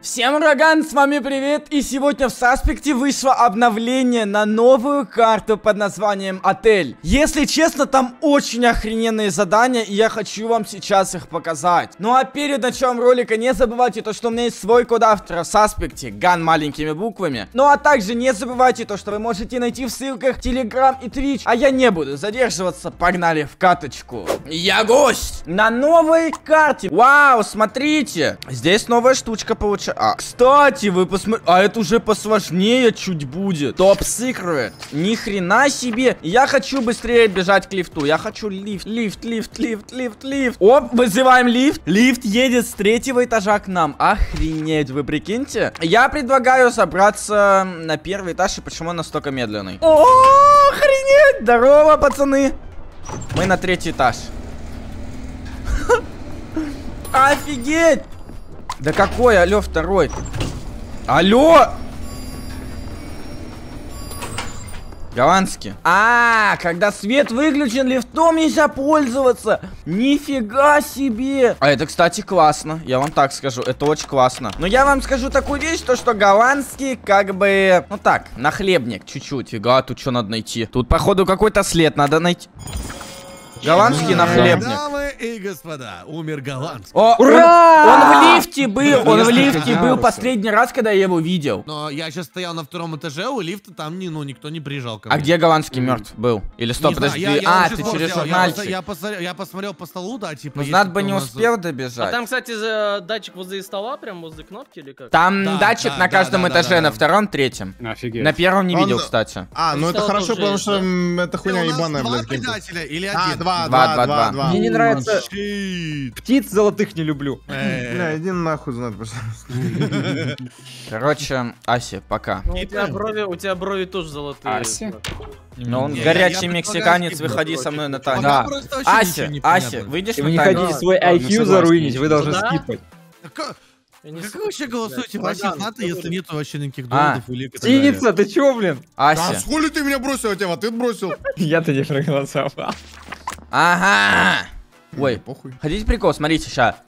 Всем ураган, с вами привет, и сегодня в Саспекте вышло обновление на новую карту под названием Отель. Если честно, там очень охрененные задания, и я хочу вам сейчас их показать. Ну а перед началом ролика не забывайте то, что у меня есть свой код автора в Саспекте, Ган маленькими буквами. Ну а также не забывайте то, что вы можете найти в ссылках Telegram и Twitch, а я не буду задерживаться, погнали в каточку. Я гость на новой карте. Вау, смотрите, здесь новая штучка получается. Кстати, вы посмотрите, а это уже посложнее чуть будет. Топ секрет. Ни хрена себе. Я хочу быстрее бежать к лифту. Я хочу лифт. Оп, вызываем лифт. Лифт едет с 3-го этажа к нам. Охренеть, вы прикиньте. Я предлагаю забраться на 1-й этаж. И почему он настолько медленный? О, охренеть. Здорово, пацаны. Мы на 3-й этаж. Офигеть. Да какой, алло, 2-й? Алло! Голландский. Когда свет выключен, лифтом нельзя пользоваться. Нифига себе. А это, кстати, классно. Я вам так скажу, это очень классно. Но я вам скажу такую вещь, то что голландский как бы... Ну так, нахлебник чуть-чуть. Фига, тут что надо найти? Тут, походу, какой-то след надо найти. Голландский нахлебник. Дамы и господа, умер голландский. О, ура! Он в лифте был, он в лифте был последний раз, когда я его видел. Но я сейчас стоял на 2-м этаже, у лифта там никто не приезжал ко мне. А где голландский мертв был? Или стоп, подожди. Ты через журнальчик. Я посмотрел по столу, да, типа. Ну, Знат бы не успел добежать. А там, кстати, датчик возле стола, прям возле кнопки или как? Там датчик на каждом этаже, на 2-м, 3-м. Офигеть. На 1-м не видел, кстати. Ну это хорошо, потому что это хуйня ебаная, блядь. Два или один? Два. Мне не нравится. Птиц золотых не люблю. Бля, иди нахуй, Знат, пожалуйста. Короче, Аси, пока. Ну, у тебя брови тоже золотые. Аси? Но он Не, горячий я мексиканец, предполагаю, выходи со мной на танец. Пока просто вообще ничего Ася, не Ася, понятно. выйдешь Вы на не танец? хотите свой Да, IQ согласен. заруинить, вы должны Да? скипать. Как Я не вы вообще голосуете Блядь, против Богдан, НАТО, ты если тоже. нету вообще никаких доводов или... Птица, ты чё, блин? Ася. Хули ты меня бросил, я тебя в ответ бросил. Я-то не проголосовал. Ага. Ой, Похуй. хотите прикол? Смотрите, ща.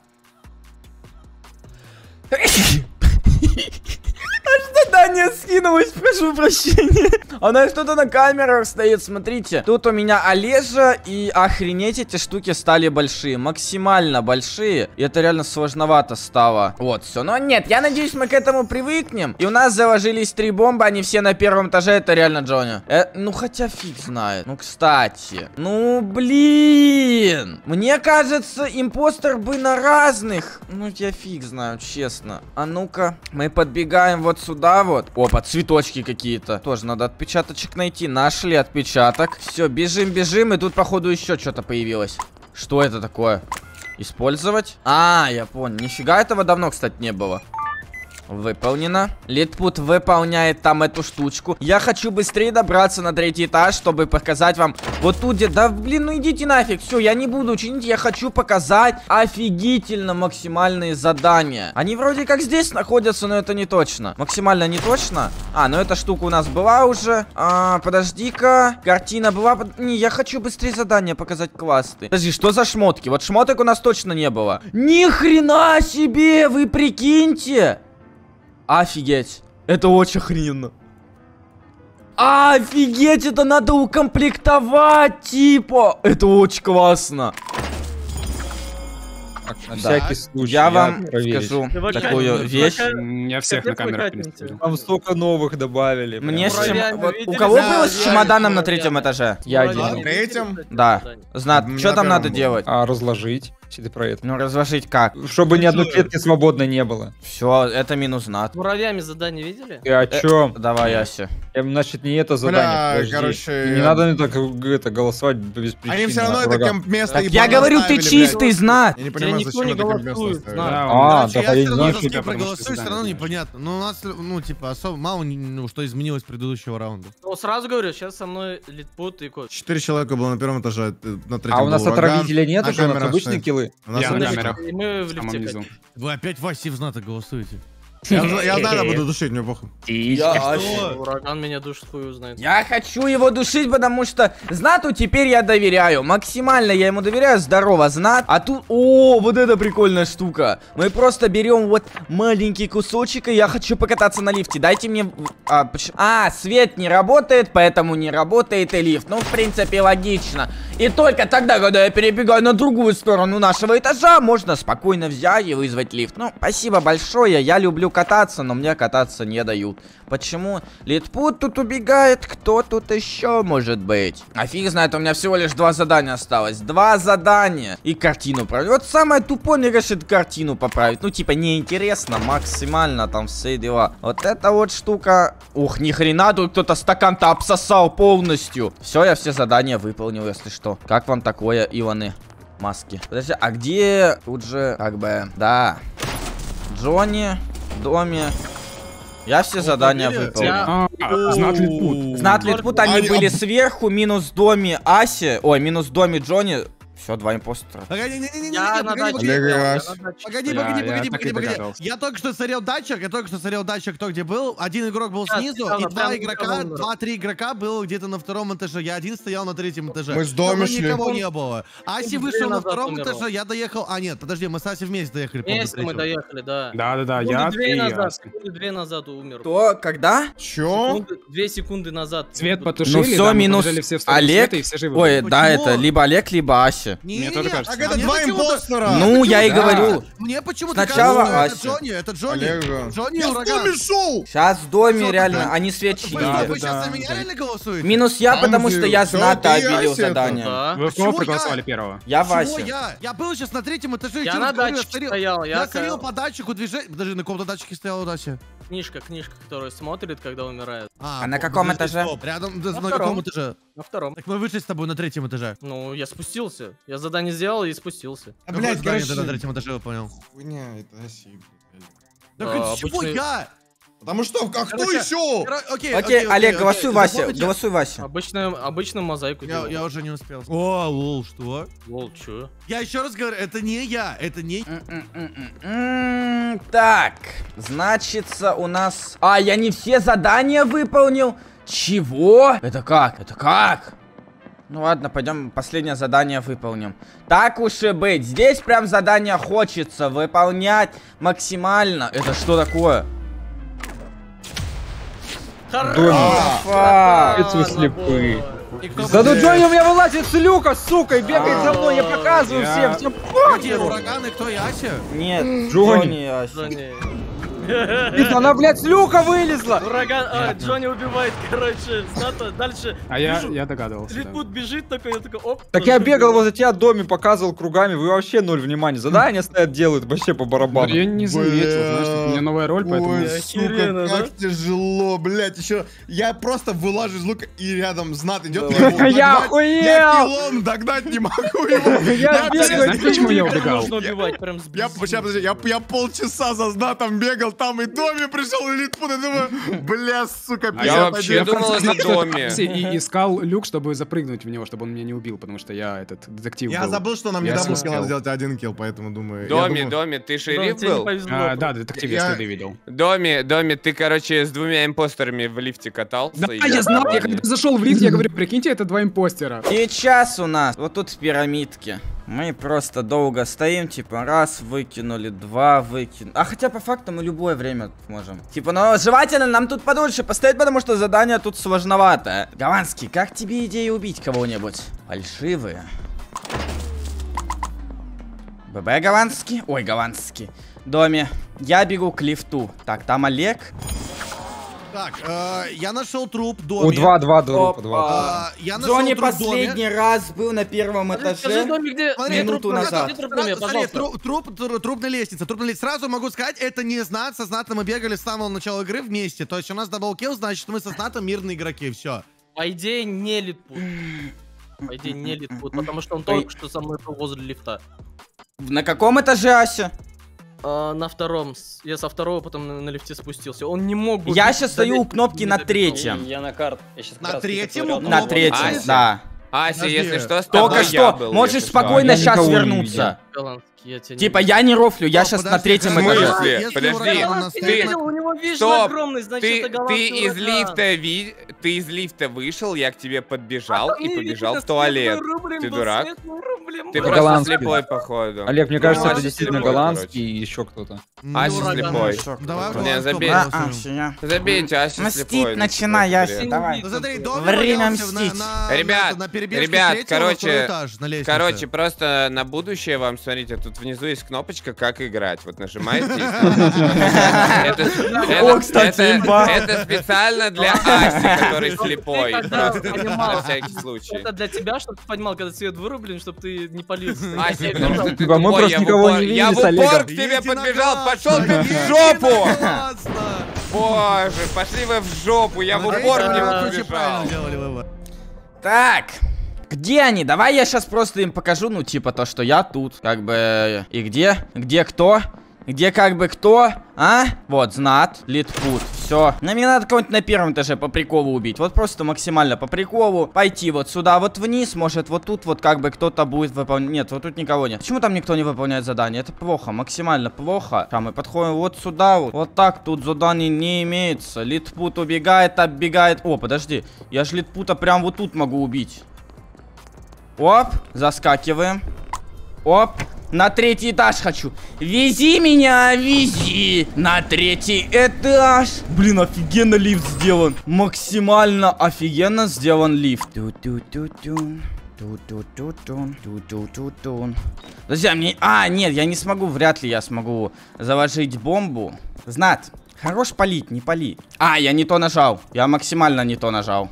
Задание скинулось, прошу прощения. Она что-то на камерах стоит, смотрите. Тут у меня Олежа, и охренеть, эти штуки стали большие. Максимально большие. И это реально сложновато стало. Вот, все. Но нет, я надеюсь, мы к этому привыкнем. И у нас заложились 3 бомбы, они все на 1-м этаже. Это реально Джонни. Ну, хотя фиг знает. Ну, кстати. Ну, блин. Мне кажется, импостер бы на разных. Ну, я фиг знаю, честно. А ну-ка, мы подбегаем вот сюда вот. Опа, цветочки какие-то. Тоже надо отпечаточек найти. Нашли отпечаток. Все, бежим. И тут, походу, еще что-то появилось. Что это такое? Использовать? Я понял. Нифига этого давно, кстати, не было. Выполнено. Литпут выполняет там эту штучку. Я хочу быстрее добраться на 3-й этаж, чтобы показать вам вот тут где... Да, блин, ну идите нафиг. Все, я не буду чинить. Я хочу показать офигительно максимальные задания. Они вроде как здесь находятся, но это не точно. Максимально не точно. Ну эта штука у нас была уже. Подожди-ка. Картина была... Не, я хочу быстрее задания показать классные. Подожди, что за шмотки? Вот шмоток у нас точно не было. Ни хрена себе, вы прикиньте. Офигеть. Это очень охрененно. Офигеть, это надо укомплектовать, типа. Это очень классно. На всякий случай. Я вам проверить. скажу Ты такую вещь. Я всех на камерах Какой переставил. Там столько новых добавили. Мне прям. с чем... Муравьями вот видели? у кого Да, было с я чемоданом на видел, 3-м этаже? Я Муравьями один. видели? Третьем? Да. Знат, На что там первом надо был. делать? Разложить. Если ты про это. Ну, разложить как? Чтобы ни одной клетки свободной не было. Все, это минус Знат. Муравьями задание видели? Ты о чем? Давай, Ася. Значит, не это задание. подожди. короче, Не надо так это голосовать без причины. Они все равно на это врага. место Я говорю, ты чистый, Знат. Я не понимаю, никто зачем не это место голосует, оставили. знаю. Да, Я я все не равно знаю, за что скип потому что проголосую, все равно задание. непонятно. Ну, у нас, типа, особо мало, что изменилось с предыдущего раунда. Ну, сразу говорю, сейчас со мной Литпут и Коч. 4 человека было на 1-м этаже, на 3-м А у нас был ураган. отравителя нет На уже, у нас камерах обычные стоит. киллы. У нас Я Мы на на камерах. лифте- И мы в В лифте. самом низу. хотим. Вы опять Васи в знато голосуете. Я знаю, буду душить, мне похуй. Ураган меня душит, хуй узнает. Я хочу его душить, потому что Знату теперь я доверяю. Максимально я ему доверяю. Здорово, Знат. А тут... О, вот это прикольная штука. Мы просто берем вот маленький кусочек, и я хочу покататься на лифте. Дайте мне... свет не работает, поэтому не работает и лифт. Ну, в принципе, логично. И только тогда, когда я перебегаю на другую сторону нашего этажа, можно спокойно взять и вызвать лифт. Ну, спасибо большое. Я люблю кататься, но мне кататься не дают. Почему? Литпут тут убегает, кто тут еще может быть? А фиг знает, у меня всего лишь 2 задания осталось. 2 задания. И картину править. Вот самое тупое, мне кажется, картину поправить. Ну, типа, неинтересно, максимально там все дела. Вот эта вот штука. Ух, ни хрена, тут кто-то стакан-то обсосал полностью. Все, я все задания выполнил, если что. Как вам такое, Иваны? Маски. Подожди, а где тут же, как бы, да. Джонни, в доме. Я все задания выполнил. Знат Литпут. Знат Литпут, они были сверху, минус в доме Аси. Ой, минус в доме Джонни. Все, 2 импостера. Погоди, Я на даче. Погоди. Я только что смотрел датчик, кто где был. Один игрок был снизу, и 2-3 игрока было где-то на 2-м этаже. Я один стоял на 3-м этаже. Мы с дома шли. Никого не было. Аси вышел на 2-м этаже, я доехал. А, нет, подожди, мы с Аси вместе доехали. Вместе мы доехали, да. Да, я, ты и я. Секунды 2 назад умер. Кто? Когда? Чё? 2 секунды назад. Свет потушили, Ну все, да, мы минус побежали все в сторону Олег. света, и все живы Ой, были. да, Почему? это либо Олег, либо Ася. Мне тоже кажется. Так это 2 импостера. Ну, я и говорю. Мне почему-то Сначала кажется, что Ася. это Джонни. Олега. Джонни и Я в Ураган. доме шел! Сейчас в доме Что реально, тогда? они свет Вы чинили. что, вы сейчас за Да. меня реально голосуете? Минус я, Там потому что я всё, Зната ты и объявил Ася это. задание. Да. Вы в Почему кого проголосовали первого? Я Чего Вася. я был сейчас на 3-м этаже. Я чё на говорю, датчике смотрел- стоял, Я я смотрел по датчику движения. Подожди, на каком-то датчике стояла Дася? Книжка, которая смотрит, когда умирает. А на каком этаже? Рядом, На на втором. каком этаже? На 2-м. Так мы вышли с тобой на 3-м этаже. Ну, я спустился. Я задание сделал и спустился. Какое Блять, здание ты на короче. 3-м этаже выполнял? Хуйня, это Аси, блядь. Так А, чего обычный- я? Потому что, а кто Короче, еще? Окей, Олег, голосуй Вася, голосуй Вася. Обычную мозаику делал. Я уже не успел. О, лол, что? Лол, чё? Я еще раз говорю, это не я, это не... Так, значится у нас... А, я не все задания выполнил? Чего? Это как? Это как? Ну ладно, пойдем последнее задание выполним. Так уж и быть, здесь прям задание хочется выполнять максимально. Это что такое? Фак. Это вы слепые. Да Да ну Джонни у меня вылазит с люка, сука, и бегает за мной, я показываю всем, всем Где похеру. ураганы, кто я, Ася? Нет, Джонни. Джонни, Ася. Джонни. Она, блядь, с люка вылезла. Ураган, Джонни убивает, короче, Зната. Дальше А я догадывался. да. Литпут бежит такой, я такой, оп. Так я бегал возле тебя в доме, показывал кругами, вы вообще 0 внимания. Задания стоят, делают вообще по барабану. Я не заметил, знаешь, тут у меня новая роль, поэтому... Ой, Охеренно, сука, да? как тяжело, блять, еще... Я просто вылажу из лука, и рядом Знат идет. Я охуел! Я пилон догнать не могу его. Я бегаю. Знаешь, почему я убегал? Нужно убивать, прям с Я, сейчас, подожди, я полчаса за Знатом бегал, там и в доме пришел, и Литпут, и думаю, бля, сука, А я вообще 51. думал, на что доме. и искал люк, чтобы запрыгнуть в него, чтобы он меня не убил, потому что я этот детектив Я был. забыл, что нам не Я дабл успел. надо сделать 1 килл, поэтому думаю... В я доме, думаю- доме, ты шериф Тебе не был? повезло. Да, детектив, Я- я следы видел. Доме, ты, короче, с 2 импостерами в лифте катался. Да, и я знал, я когда зашел в лифт, я говорю, прикиньте, это 2 импостера. Сейчас у нас вот тут в пирамидке. Мы просто долго стоим, типа, раз выкинули, 2 выкинули. А хотя по факту мы любое время можем. Типа, но желательно нам тут подольше постоять, потому что задание тут сложновато. Гаванский, как тебе идея убить кого-нибудь? Фальшивые. ББ Гаванский? Ой, Гаванский. Доме. Я бегу к лифту. Так, там Олег. Так, я нашел труп в У доме. 2 трупа, 2. Опа. Я нашел Джонни труп в доме. последний раз был на 1-м Скажи, этаже. доме, где... Смотри, Минуту труп- назад. Где труп в доме, Смотри, пожалуйста. труп на лестнице. Труп на лестнице. Сразу могу сказать, это не Знат. Со Знатом мы бегали с самого начала игры вместе. То есть у нас даблкилл, значит, мы со Знатом мирные игроки. Все. По идее, не Литпут. По идее, не Литпут, потому что он только что со мной был возле лифта. На каком этаже Ася? На 2-м. Я со 2-го потом на лифте спустился. Он не мог бы... Я сейчас стою у кнопки на 3-м. Я на карт. Я сейчас На 3-м? На 3-м, Ася. да. Ася, Подожди. если что, с Только тобой я что, был, можешь если что. спокойно Я сейчас никого не вернуться. Голландский, я тебя не Типа, вижу. я не рофлю, я сейчас на Подожди, третьем В этаже. смысле? Если Подожди. ураган у нас Ты стоит видел, у него вижен Стоп. огромный, значит, это Ты голландский из ураган. лифта ты из лифта вышел, я к тебе подбежал А там и не побежал видно, в туалет. светлый рублем Ты был, дурак? светлый рублем Ты был. просто Голландский. слепой, походу. Олег, мне кажется, это Ася действительно слепой, голландский и еще кто-то. Ася ураган. слепой. Давай, Не, Голландского забей. проголосуем. Забейте, Ася Мстить слепой. начинай, ну, Ася, бред. давай. Ну смотри, Доми Время поднялся мстить. Ребят, перебежке ребят, с третьего на второй короче, этаж, на лестнице. Короче, просто на будущее вам, смотрите, тут внизу есть кнопочка «Как играть». Вот нажимаете и смотрите. О, кстати, имба. Это специально для Аси, который слепой. когда Просто понимал. на всякий случай. Это для тебя, чтобы ты понимал, когда свет вырублен, чтобы ты не палился. Ася, потому что ты Типа, мы тупой, просто я в никого упор- не видели я в с упор Олегом. к тебе подбежал, Единогласно, пошел ты в жопу! единогласно. Боже, пошли вы в жопу, я в Надеюсь, упор к вы, нему короче, побежал. правильно сделали вывод. Так, где они? Давай я сейчас просто им покажу, ну, типа, то, что я тут. Как бы, и где? Где кто? Где как бы кто? А? Вот, знат, литпут, все. Но мне надо кого-нибудь на первом этаже по приколу убить. Вот просто максимально по приколу. Пойти вот сюда, вот вниз. Может, вот тут вот как бы кто-то будет выполнять. Нет, вот тут никого нет. Почему там никто не выполняет задание? Это плохо, максимально плохо. А мы подходим вот сюда вот. Вот так, тут заданий не имеется. Литпут убегает, оббегает. О, подожди. Я же литпута прям вот тут могу убить. Оп, заскакиваем. Оп. На третий этаж хочу. Вези меня, вези. На третий этаж. Блин, офигенно лифт сделан. Максимально офигенно сделан лифт. Ту-ту-ту-тун. Ту-ту-ту-тун. Ту-ту-ту-тун. Друзья, мне... нет, я не смогу. Вряд ли я смогу заложить бомбу. Знат, хорош палить, не пали. Я не то нажал. Я максимально не то нажал.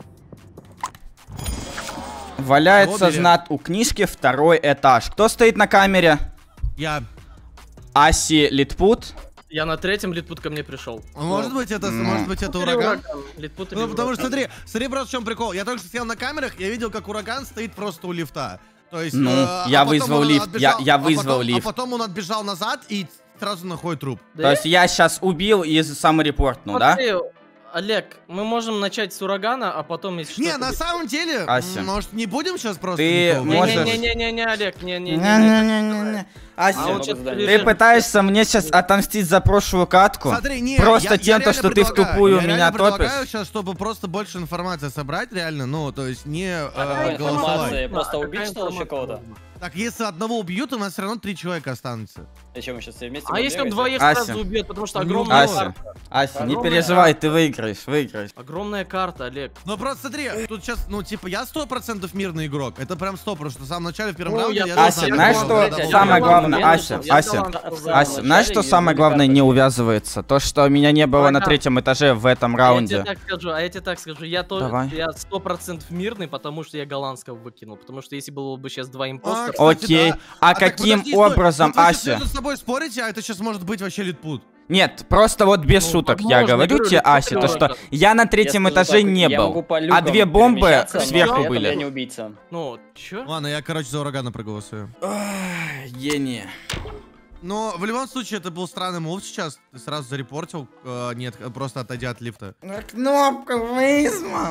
Валяется знат у книжки, второй этаж. Кто стоит на камере? Я. Аси литпут. Я на третьем, Литпут ко мне пришел. Может быть, это ураган? Литпут Ну, потому что, смотри, просто в чем прикол. Я только что сидел на камерах, я видел, как ураган стоит просто у лифта. То есть, я вызвал лифт, я вызвал лифт. А потом он отбежал назад и сразу находит труп. То есть я сейчас убил и саморепортнул, да? Олег, мы можем начать с урагана, а потом если что... Не, на самом деле, Ася. может, не будем сейчас просто... Ты никого можешь- убивать? Не-не-не, Олег, не-не-не. Не-не-не-не. Ася, А он щас ты прибежит. пытаешься мне сейчас отомстить за прошлую катку? Смотри, не, Просто я тем, то, реально что ты в предлагаю, тупую я меня реально предлагаю топишь. сейчас, чтобы просто больше информации собрать, реально, ну, то есть не Какая голосовать. информация? Просто Какая убить, что ли, еще информация? кого-то? Так, если одного убьют, у нас все равно 3 человека останется. Зачем мы сейчас все вместе А будем если он бегать? двоих Ася. сразу убьет, потому что Ну, огромная Ася, карта. Ася, не Огромная переживай, ты выиграешь. Огромная карта, Олег. Ну, просто смотри, тут сейчас, ну, типа, я 100% мирный игрок. Это прям 100%, потому что в самом начале, в первом Ну, раунде я я... тоже. Ася, Я знаешь, голландский, что я самое голландский, главное, я Ася, голландский, Ася, я голландский. Ася, знаешь, что самое главное не увязывается? То, что меня не было на третьем этаже в этом раунде. Я тебе так скажу, я Давай. 100% мирный, потому что я голландского выкинул. Потому что если было бы сейчас два импостера... кстати, Окей, да. а так, каким подожди, стой, образом, вот вы сейчас Ася? между собой спорите, а это сейчас может быть вообще литпут. Нет, просто вот без Ну, шуток. возможно, Я говорю говорю, тебе, легко Ася, то, что можно. я на Я третьем скажу этаже так, не я могу был. по А люкам 2 бомбы перемещаться, но сверху при этом были. Я не убийца. Ну, чё? Ладно, я, короче, за урагана проголосую. Гений. Но в любом случае, это был странный мув сейчас. Ты сразу зарепортил. Нет, просто отойдя от лифта. Кнопка вызвал.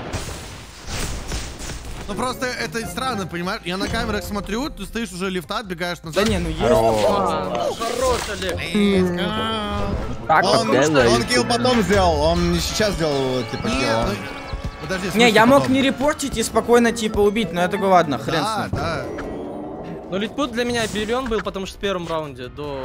Ну просто это странно, понимаешь? Я на камерах смотрю, ты стоишь уже у лифта, отбегаешь назад. Да не, ну есть. Хорош, Олег. Он килл потом сделал, он не сейчас сделал, типа, Нет, сделал. ну, подожди, в Не, смысле я мог потом? не репортить и спокойно типа убить, но я такой, ладно, хрен с Да, ним. да. Ну, Литпут для меня обелен был, потому что в первом раунде до...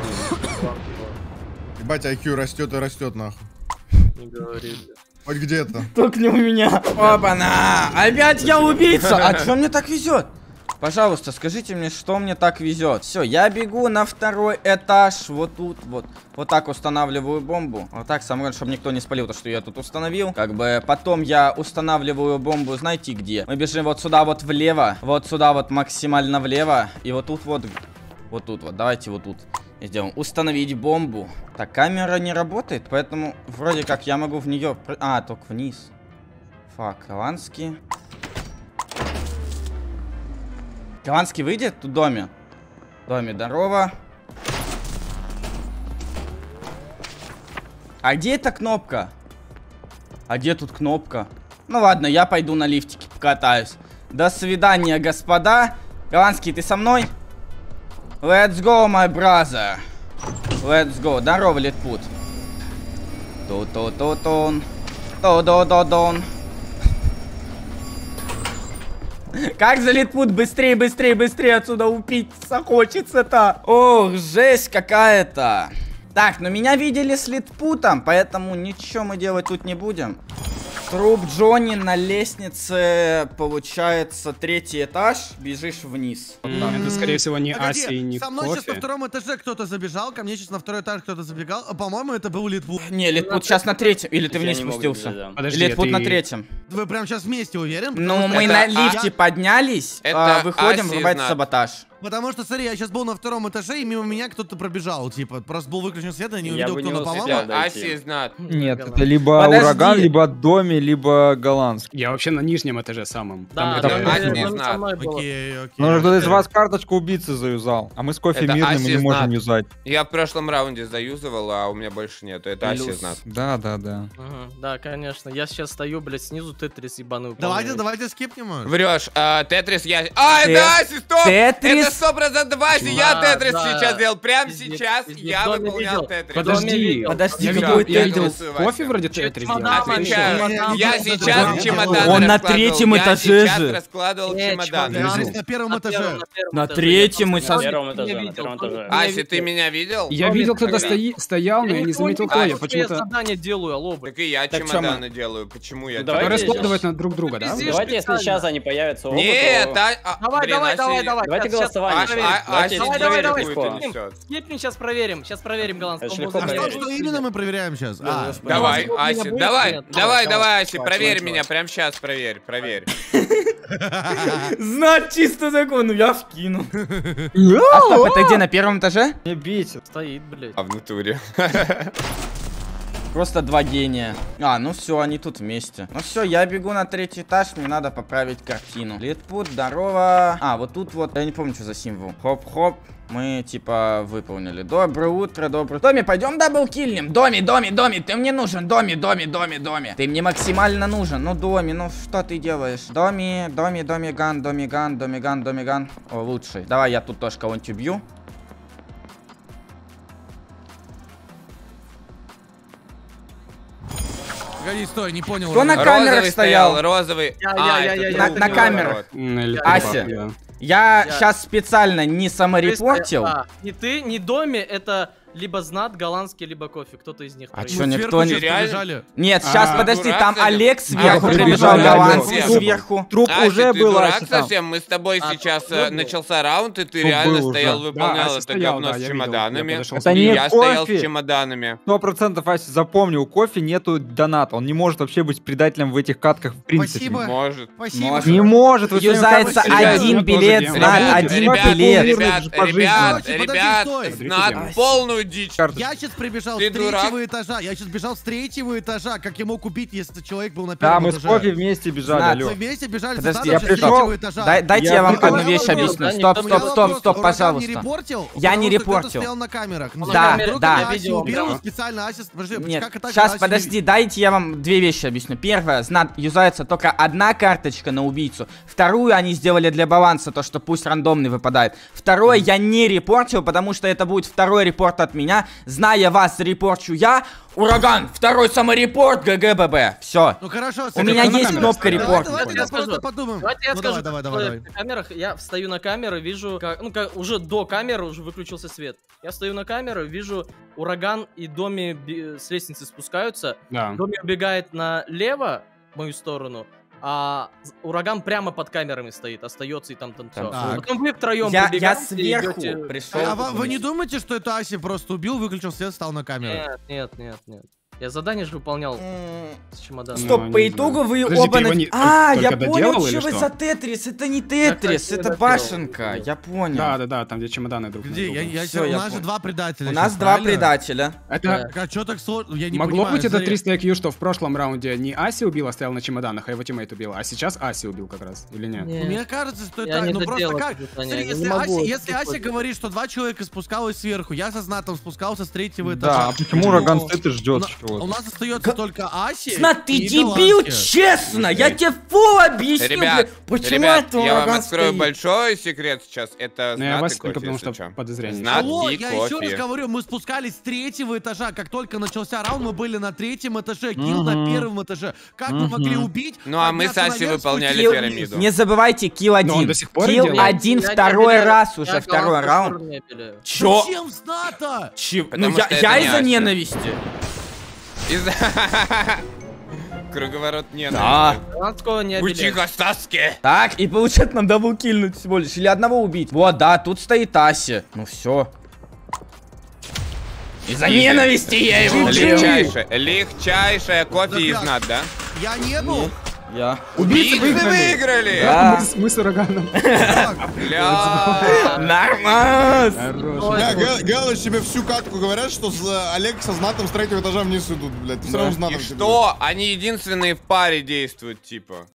Ебать, IQ растет и растет, нахуй. Не говорили. Хоть где-то. Только не у меня. Опа-на! Опять я убийца! А чё мне так везет? Пожалуйста, скажите мне, что мне так везет. Все, я бегу на второй этаж. Вот тут вот. Вот так устанавливаю бомбу. Вот так, самое главное, чтобы никто не спалил то, что я тут установил. Как бы потом я устанавливаю бомбу, знаете где? Мы бежим вот сюда вот влево. Вот сюда вот максимально влево. И вот тут вот. Вот тут вот. Давайте вот тут сделаем. Установить бомбу. Так, камера не работает, поэтому вроде как я могу в нее... только вниз. Фак, Голландский. Голландский выйдет в доме? В доме, здорово. А где эта кнопка? А где тут кнопка? Ну ладно, я пойду на лифтике катаюсь. До свидания, господа. Голландский, ты со мной? Let's go, my brother. Let's go. Здорово, Литпут. Ту-ту-ту-тун. Ту-ду-ду-дун. Как за Литпут? Быстрее, быстрее, быстрее отсюда упиться хочется-то. Ох, жесть какая-то. Так, но меня видели с Литпутом, поэтому ничего мы делать тут не будем. Труп Джонни на лестнице, получается, 3-й этаж, бежишь вниз. Это, скорее всего, не Ася и не Со мной сейчас на Кофе. 2-м этаже кто-то забежал, ко мне сейчас на 2-й этаж кто-то забегал. По-моему, это был Литпут. Не, Литпут сейчас на 3-м. Или ты Я вниз не могу спустился? видеть, да. Подожди, Литпут это на и- 3-м. Вы прям сейчас вместе уверен? Ну, мы Это на А- лифте поднялись, Это выходим, Аси врубается знак. саботаж. Потому что, смотри, я сейчас был на 2-м этаже, и мимо меня кто-то пробежал, типа, просто был выключен свет, я не Я увидел, бы кто не напал. успел. По-моему, Да, Аси знат. Нет, это либо Подожди. ураган, либо Доми, либо голландский. Я вообще на нижнем этаже самом. Да, Там, да, где- да, да, не там знаю. со мной было. окей, окей. Ну, кто-то из вас карточку убийцы заюзал, а мы с Кофе Это мирным Аси не можем знат. юзать. Я в прошлом раунде заюзывал, а у меня больше нету. Это Аси знат. Да. Мгм, да, конечно. Я сейчас стою, блядь, снизу Тетрис ебаный Давайте скипнем. Врешь. Тетрис я... А, Те- это Аси, стоп! Тетрис? Это 100% Аси, я Да, Тетрис да. сейчас делал. Прямо Везде, сейчас везде. я В доме выполнял видел. Тетрис. Подожди, Подожди, я какой видел, я Тетрис? видел Кофе вроде Тетрис делал. Чемодан, Отвечаю. чемодан. Я сейчас Он чемоданы на раскладывал. 3-м Я этаже сейчас же. раскладывал чемоданы. чемодан. На 1-м этаже. На 3-м мы На со... первом этаже, Я на видел, первом этаже. Ася, ты меня видел? Я видел, кто-то Когда? стоял, но я не заметил, кто. Я Я почему-то... задание делаю, алло, блядь. Так и я Так чемоданы делаю. Почему я... Давайте Которые здесь. складывают на друг друга, да? Пиздец. Давайте, если специально. сейчас они появятся оба, Нет, то- Давай, блин, давай, Ася- давай, давай. Давайте Сейчас, голосование. сейчас Давайте Ася давай, проверим, давай, легко. давай. несет. Скипнем, сейчас проверим голландского. Это ж музыку. легко А проверить. что именно мы проверяем сейчас? Давай, Возможно, Ася, будет, давай, нет. давай, Ася, Давай, проверь давай. меня, прям сейчас проверь. Знать чисто закон, ну я вкину. А стоп, это где, на 1-м этаже? Не бейте. Стоит, блядь. А в натуре. Просто 2 гения. А, ну все, они тут вместе. Ну все, я бегу на 3-й этаж, мне надо поправить картину. Литпут, здорово. А, вот тут вот, я не помню, что за символ. Хоп-хоп. Мы, типа, выполнили. Доброе утро, доброе... Доми, пойдем даблкильнем. Доми, ты мне нужен. Доми. Ты мне максимально нужен. Ну, Доми, ну что ты делаешь? Доми, ган. О, лучший. Давай я тут тоже кого-нибудь убью. Погоди, стой, не понял. Кто на Роман. камерах Розовый стоял? розовый. Я, это я, ты. на Ну, камерах. наоборот. Или Ася. да. Я Я- сейчас специально не саморепортил. Ни ты, ни Доми, это либо Знат, голландский, либо Кофе. Кто-то из них. А троих. чё, Мы никто сверху не... сейчас Реально? побежали. Нет, сейчас, А, подожди, дурак там совсем. Олег сверху А, прибежал, да, голландский да. сверху. Труп Ася, уже ты был, дурак Ася, там. совсем? Мы с тобой А, сейчас был. начался раунд, и ты Труп реально был стоял, уже. выполнял Да, Ася это стоял, говно да, с я видел. чемоданами. Я подошел Это И не я стоял с Кофе. чемоданами. 100% Ася, запомни, у Кофе нету доната. Он не может вообще быть предателем в этих катках в принципе. Спасибо. Может. Спасибо. Может. Не может. вы Юзается всё время один тоже билет, делаем. знат, Ребят, один ребят, билет. ребят, Короче, Ребят, подожди, стой. знат Смотрите, полную дичь. Я сейчас прибежал Ты с 3-го дурак? этажа. Я сейчас бежал с 3-го этажа. Как я мог убить, если человек был на 1-м Да, мы с этаже? Кофе вместе бежали, Знат. алло. Мы вместе бежали Подожди, с Стасом я сейчас с пришел. 3-го этажа. Дайте Я я вам пришел. одну вещь Я объясню. пришел. Стоп, Я стоп, пришел. стоп, стоп, Ураган не пожалуйста. репортил? Я не Потому что кто-то репортил. стоял на камерах. Ну, Да, вдруг да. я Я Асю видел, убил, да. специально Ася... Подожди, Нет, как это сейчас, Асю подожди, дайте я вам 2 вещи объясню. Первое, знат, юзается только одна карточка на убийцу. Вторую они сделали для баланса, то, что пусть рандомный выпадает. Второе, я не репортил, потому что это будет 2-й репорт от меня. Зная вас, репорчу я. Ураган, 2-й саморепорт, ГГББ. Все. Ну хорошо, У меня на есть камерах кнопка стоит. репорт. Давайте Я просто скажу. подумаем. Давайте я Ну, скажу. давай. На камерах я встаю на камеру, вижу, как, ну, как уже до камеры уже выключился свет. Я встаю на камеру, вижу Ураган и Доми с лестницы спускаются. Да. Доми убегает налево, в мою сторону, а Ураган прямо под камерами стоит, остается и там все. Так. Потом вы втроем Я прибегаете и сверху идете- пришел. А вы не думаете, что это Аси просто убил, выключил свет, встал на камеру? Нет. Я задание же выполнял с чемоданом. Стоп, Ну, по не итогу знаю. вы Подожди, оба... ты его не- А, только я доделал понял, или что вы что? за Тетрис. Это не Тетрис, Я это так башенка. доделал. Я понял. Да, там, где чемоданы друг на Где? друга. У Всё, я нас же понял. 2 предателя. У нас сейчас, 2 правильно? предателя. Это Так, а что так сложно? Я не могло понимаю, быть это смотри. 300 IQ, что в прошлом раунде не Аси убил, а стоял на чемоданах, а его тиммейт убил, а сейчас Аси убил как раз, или нет? Нет. Мне кажется, что Я это... не Ну просто доделал как? это задание, Смотри, я не могу если это Ася использовать. говорит, что 2 человека спускалось сверху, я со Знатом спускался с 3-го этажа. Да, а почему ураган стоит и ждет? Ну, У нас остается только Аси. Знат, ты и дебил, голландцы. честно! Я тебе фул объясню, Ребят, блядь. Почему ребят, это я вам ураган открою стоит? большой секрет сейчас. Это Ну, я Знат вас и только кофе, потому, если что чё. подозрение. Знат Алло, и я еще раз кофе. говорю, мы спускались с 3-го этажа. Как только начался раунд, мы были на 3-м этаже, килл на 1-м этаже. Как мы могли убить? Ну, а мы с подняться Асей наверх, выполняли спуститься пирамиду. Не забывайте, килл Но он один. до сих пор Килл делает. один, Я не второй обеляю. раз Я уже, второй голландцев раунд. тоже не обеляю. Чё? Зачем Зната? Ну, Потому что я это не из-за Ася. ненависти. Из-за... Круговорот нет. Да. Голландского не Вы обеляю. тихо, Стаски. Так, и получается нам даблкильнуть всего лишь. Или одного убить. Вот, да, тут стоит Аси. Ну все. Из-за ненависти я его убил. Легчайшая кофе из как? Знат, да? Я не был. Я. Убийцы выиграли! Да. Мы с ураганом. Бля. Нормас. Хорош. Гэлыч, тебе всю катку говорят, что Олег со Знатом с 3-го этажа вниз идут, блядь. Ты все равно с И Знатом. что? Они единственные в паре действуют, типа.